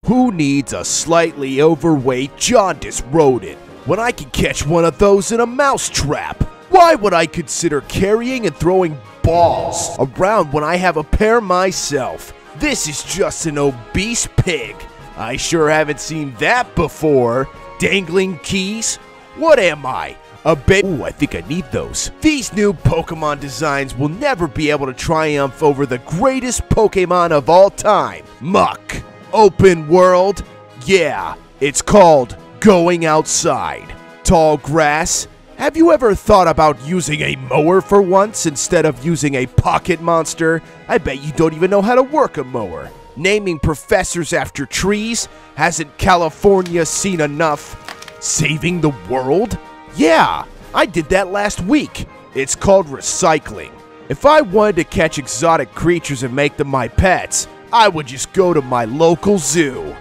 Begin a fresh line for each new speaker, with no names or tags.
Who needs a slightly overweight jaundice rodent when I can catch one of those in a mousetrap? Why would I consider carrying and throwing balls around when I have a pair myself? This is just an obese pig. I sure haven't seen that before. Dangling keys? What am I? Ooh, I think I need those. These new Pokemon designs will never be able to triumph over the greatest Pokemon of all time, Muck. Open world? Yeah, it's called going outside. Tall grass? Have you ever thought about using a mower for once instead of using a pocket monster? I bet you don't even know how to work a mower. Naming professors after trees? Hasn't California seen enough? Saving the world? Yeah, I did that last week. It's called recycling. If I wanted to catch exotic creatures and make them my pets, I would just go to my local zoo.